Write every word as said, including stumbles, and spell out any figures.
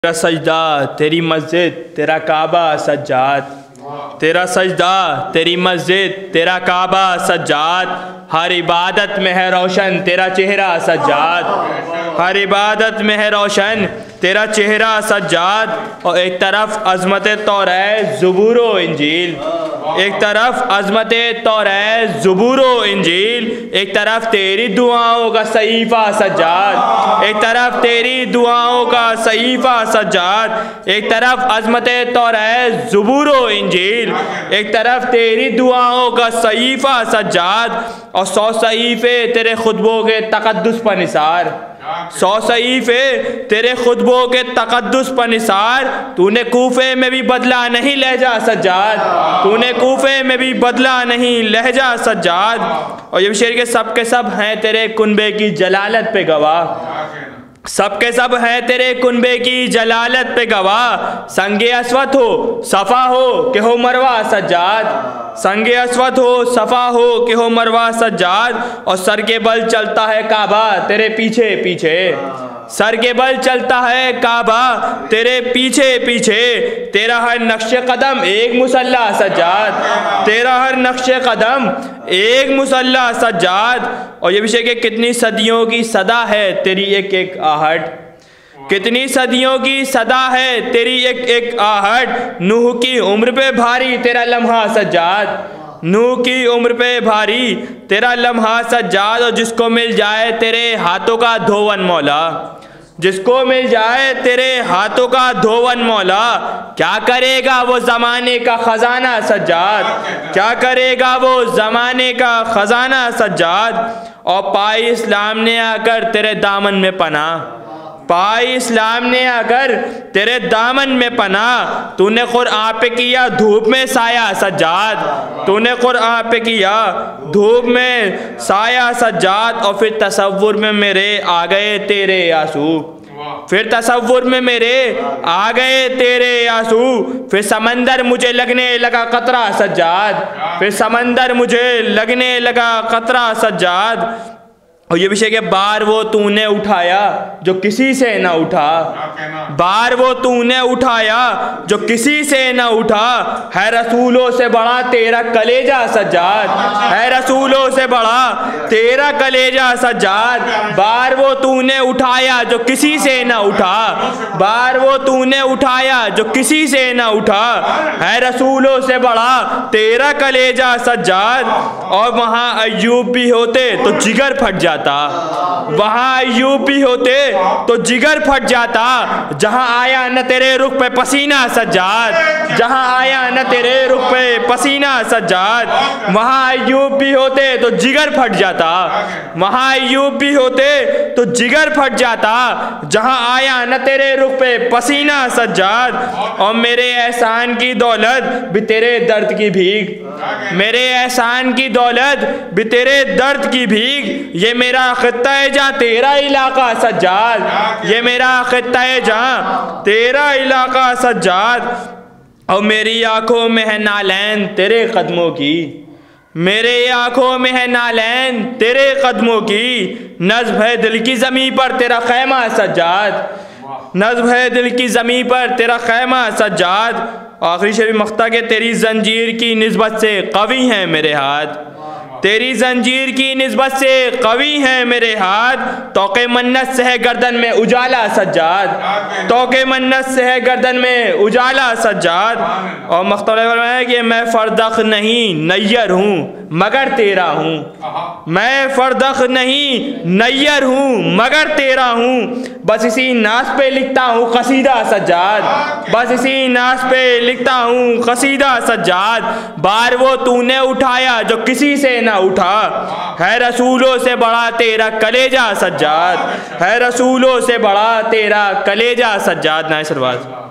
تیرا سجدہ تیری مسجد تیرا کعبہ سجاد، تیرا سجدہ تیری مسجد تیرا کعبہ سجاد، ہر عبادت میں ہے روشن تیرا چہرہ سجاد، ہر عبادت میں ہے روشن تیرا چہرہ سجاد۔ اور ایک طرف عظمت توریت زبور و انجیل، ایک طرف عظمت توریت زبور و انجیل، ایک طرف تیری دعاؤں کا صحیفہ سجاد، ایک طرف تیری دعاؤں کا صحیفہ سجاد، ایک طرف عظمت توریت زبور و انجیل، ایک طرف تیری دعاؤں کا صحیفہ سجاد، اور سو صحیفے تیرے خطبوں کے تقدس پر نثار، سو صحیفے تیرے خطبوں کے تقدس پر نثار۔ تو نے کوفے میں بھی بدلا نہیں لہجہ سجاد، تو نے کوفے میں بھی بدلا نہیں لہجہ سجاد۔ اور یہ شعر کے سب کے سب ہیں تیرے کنبے کی جلالت پہ گواہ، سب کے سب ہیں تیرے کنبے کی جلالت پہ گواہ۔ سنگ اسود ہو صفا ہو کہ ہو مروہ سجاد، سنگ اسود ہو صفا ہو کہ ہو مروہ سجاد، اور سر کے بل چلتا ہے کعبہ تیرے پیچھے پیچھے، سر کے بل چلتا ہے کعبہ تیرے پیچھے پیچھے۔ تیرا ہر نقش قدم ایک مصلی سجاد، تیرا ہر نقش قدم ایک مصلی سجاد۔ اور یہ بھی ہے کہ کتنی صدیوں کی صدا ہے تیری ایک ایک آہٹ، کتنی صدیوں کی صدا ہے تیری ایک ایک آہٹ۔ نوح کی عمر پہ بھاری تیرا لمحہ سجاد، نوح کی عمر پہ بھاری تیرا لمحہ سجاد، اور جس کو مل جائے تیرے ہاتھوں کا دھون مولا، جس کو مل جائے تیرے ہاتھوں کا دھون مولا، کیا کرے گا وہ زمانے کا خزانہ سجاد، کیا کرے گا وہ زمانے کا خزانہ سجاد۔ اور پائی اسلام نے آ کر تیرے دامن میں پناہ، پائی اسلام نے آ کر تیرے دامن میں پناہ، تو نے قرآن پہ کیا دھوپ میں سایہ سجاد، تو نے قرآن پہ کیا دھوپ میں سایہ سجاد۔ اور پھر تصور میں میرے آ گئے تیرے آنسو، پھر تصور میں میرے آ گئے تیرے آنسو، پھر سمندر مجھے لگنے لگا قطرہ سجاد، پھر سمندر مجھے لگنے لگا قطرہ سجاد۔ اور یہ بھی ہے کہ بار وہ تو نے اٹھایا جو کسی سے نہ اٹھا، بار وہ تو نے اٹھایا جو کسی سے نہ اٹھا، ہے رسولوں سے بڑا تیرا کلیجہ سجاد، ہے رسولوں سے بڑا تیرا کلیجہ سجاد۔ بار وہ تو نے اٹھایا جو کسی سے نہ اٹھا، بار وہ تو نے اٹھایا جو کسی سے نہ اٹھا، ہے رسولوں سے بڑا تیرا کلیجہ سجاد۔ اور وہاں ایوب بھی ہوتے تو جگر پھٹ جاتا، وہاں ایوب بھی ہوتے تو جگر پھٹ جاتا، جہاں آیا نہ تیرے رخ پہ پسینہ سجاد، جہاں آیا نہ تیرے رخ پہ پسینہ سجاد، وہاں ایوب بھی ہوتے تو جگر پھٹ جاتا، وہاں ایوب بھی ہوتے تو جگر پھٹ جاتا، جہاں آیا نہ تیرے رخ پہ پسینہ سجاد۔ اور میرے احسان کی دولت بھی تیرے درد کی بھیگ، میرے احسان کی دولت بھی تیرے درد کی بھیگ، یہ میرا خطہ جہاں تیرا علاقہ سجاد، یہ میرا خطہ جہاں تیرا علاقہ سجاد۔ اور میری آنکھوں میں ہے نالین تیرے قدموں کی، میرے آنکھوں میں ہے نالین تیرے قدموں کی، نصب ہے دل کی زمین پر تیرا خیمہ سجاد، نصب ہے دل کی زمین پر تیرا خیمہ سجاد۔ آخری شعر مختہ کہ تیری زنجیر کی نسبت سے قوی ہیں میرے ہاتھ، تیری زنجیر کی نسبت سے قوی ہیں میرے ہاتھ، توق منت سے ہے گردن میں اجالا سجاد، توق منت سے ہے گردن میں اجالا سجاد۔ اور مختار ہے کہ میں فردخ نہیں نیر ہوں مگر تیرا ہوں، میں فردخ نہیں نیر ہوں مگر تیرا ہوں، بس اسی ناز پہ لکھتا ہوں قصیدہ سجاد، بس اسی ناز پہ لکھتا ہوں قصیدہ سجاد۔ بار وہ تو نے اٹھایا جو کسی سے نہ اٹھا، ہے رسولوں سے بڑا تیرا کلیجہ سجاد، ہے رسولوں سے بڑا تیرا کلیجہ سجاد۔ نائس رواز۔